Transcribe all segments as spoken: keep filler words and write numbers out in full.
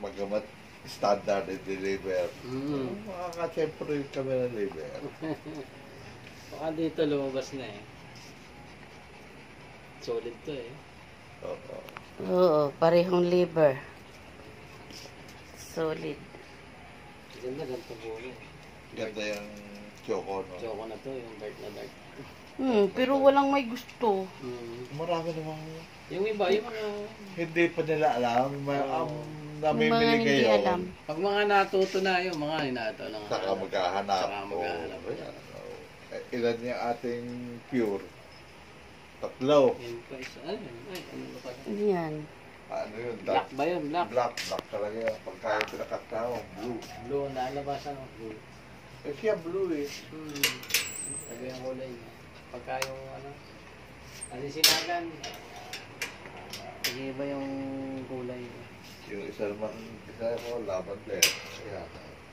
magamat standard and deliver. Mm. Makaka-temporary kami ng liver. Baka dito lumabas na eh. Solid to eh. Oo. Oo, parehong liver. Solid. Ganda, ganito bulo. Ganda yung choco, no? Choco na to, yung dark na dark. Hmm, pero walang may gusto. Mm. Marami namang Yung iba, yung mga... hindi pa nila alam. May, Oo. um, Yung namimili mga hindi kayo. alam. Pag mga natuto na yung mga hinato lang. Saka maghahanap. Saka maghahanap. Oo, ayan, oo. Eh, ilan yung ating pure? Tatlo. Yung pa isa, ano yun? Ay, ano ba pala? Yan. Ano yun? Black ba yun? Black. Black. Black talaga yun. Pagka yung pinakatao, blue. Blue, nalabasan ng blue. Eh siya blue eh. Hmm. Sabi ang kulay niya. Pagka yung ano, asisinagan, iba yung kulay niya. Yung isa naman, isa ko, laban din. Ayan.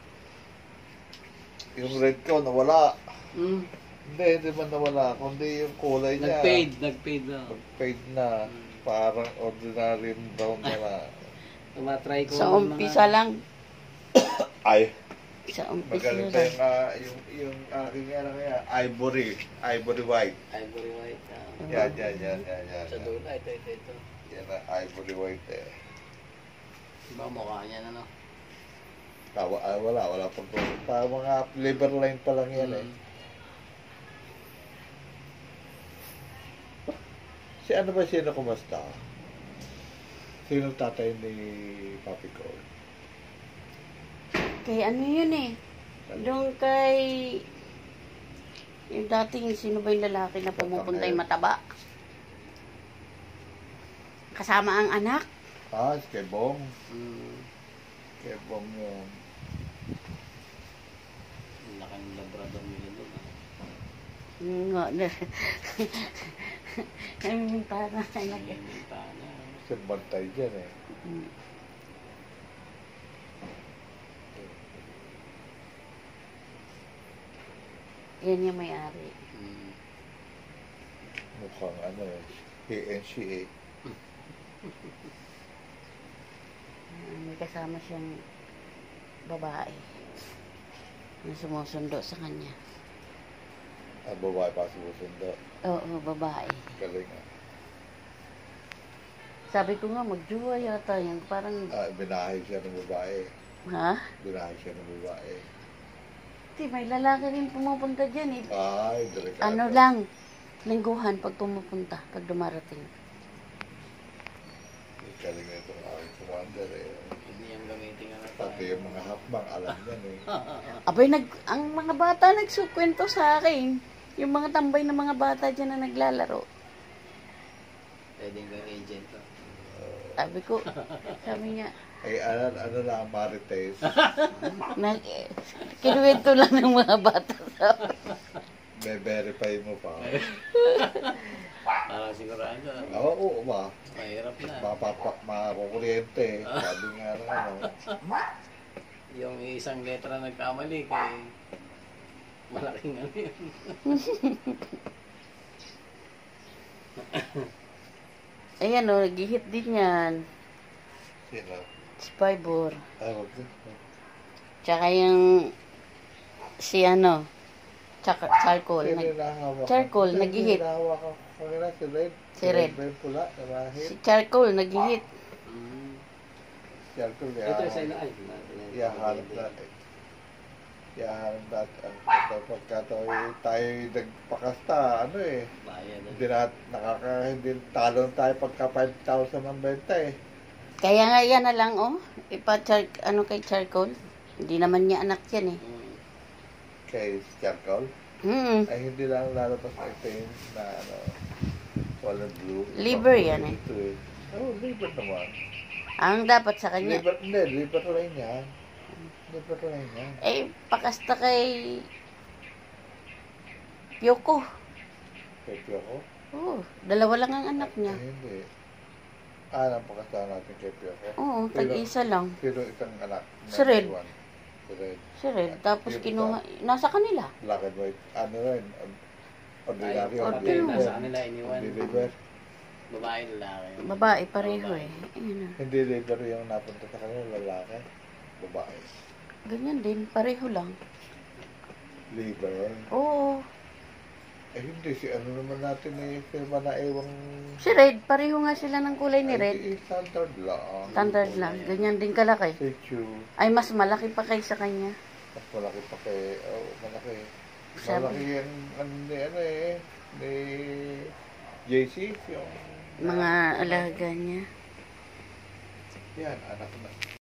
Yung red ko, nawala. Hmm. Hindi, hindi man nawala. Kundi yung kulay niya. Nag-fade, nag-fade na. Nag-fade na. Parang ordinary brown na na. Tumatry ko. Sa ng umpisa mga- lang. Ay, Sa umpisa magaling lang. yung, uh, yung, yung aking ano kaya, ivory. Ivory white. Ivory white. ah. Yan, yan, yan, yan, yan. Sa dulo, ito, ito, ito. Yan na, ivory white eh. Diba mukha niya na, no? Tawa, ah, wala, wala pang pa mga liver line pa lang yan eh. Mm. Si ano ba sino kumusta? Sino tatay ni Papi ko? Kay ano yun eh. Doon kay... Yung dating, sino ba yung lalaki na pumupunta yung mataba? Kasama ang anak. Ah, si Kebong. Mm. Kebong yun. Ang laki ng labrador nila doon. ah. Yung nga. Yung para na anak. May bintana. Si Bantay dyan eh. Hmm. Yan yung may-ari. Mm. Mukhang ano eh. He and she eh. Ah, may kasama siyang babae na sumusundo sa kanya. Ang babae pa sumusundo. Oo, babae. Galing ah. Sabi ko nga, magjuwa yata yan. Parang, Ah, binahay siya ng babae. ha? Binahay siya ng babae. Di, may lalaki rin pumupunta dyan eh. Ay, delikado. Ano lang, lingguhan pag pumupunta, pag dumarating. Galing na itong aking commander eh. Hindi yung gamitin nga na Pati yung mga hakbang, alam yan eh. Abay, nag, ang mga bata nagsukwento sa akin. Yung mga tambay ng mga bata dyan na naglalaro. Pwedeng yung agent to. Sabi ko, sabi niya, Ay, ano, ano lang, Marites. nag, kinuwento lang ng mga bata sa akin. May verify mo pa. Parang sigurado. ah. Oo, oo ba? Mahirap na. Mapapak, makakuryente. Sabi nga ng ano. Yung isang letra nagkamali kay malaking ano yun. Ayan o, nag-hit din yan. Sino? Spybor. Ay, wag na. Tsaka yung, si ano, tsaka charcoal. Sino Nag, yung nahawak? charcoal, Sino yung nag-hit. nahawak ko? Pagkala, si Red. Si Red. ba yung pula? Namahit. si charcoal, nag-hit. Mm. Si Alcol, Ito kaya. sa ila ay. Iyahanap na. Iyahanap na. Pagka tayo, tayo nagpakasta, ano eh. Bayan. Hindi na, nakaka, hindi talo na tayo pagka five thousand ang benta eh. Kaya nga yan na lang, oh. Ipa-char, ano kay charcoal. Hindi naman niya anak yan eh. Mm. Kay Charcoal. Hmm. Ay, hindi lang lalabas na itim na ano, walang blue. Liver yan eh. Ito eh. Oh, liver naman. Ang dapat sa kanya, Liver, hindi, liver line yan. Liver line yan. eh, pakasta kay Yoko. Kaya ako? Oo, dalawa lang ang anak niya. Ay, hindi. Ah, napakasama natin kay Pioko. Oo, tag-isa lang. Sino isang anak? Si Red. One. Si Red. Si Red, tapos kinuha, nasa kanila. Black and white. Ano rin? Ordinary. Ay, ordinary. nasa kanila iniwan. Deliver. Babae, lalaki. Babae, pareho eh. Ayun ah. Hindi labor yung napunta sa kanila, lalaki. Babae. Ganyan din, pareho lang. Labor. Oo. Eh hindi, si ano naman natin eh, firma na ewang... Si Red, pareho nga sila ng kulay ni Red. Ay, standard lang. Standard lang, ganyan din kalaki. Si Chu, Ay, mas malaki pa kaysa kanya. mas malaki pa kay... Oh, malaki. Sabi- Malaki yan, ano, ni, ano eh, ni J C, yung... Mga alaga niya. Yan, anak na.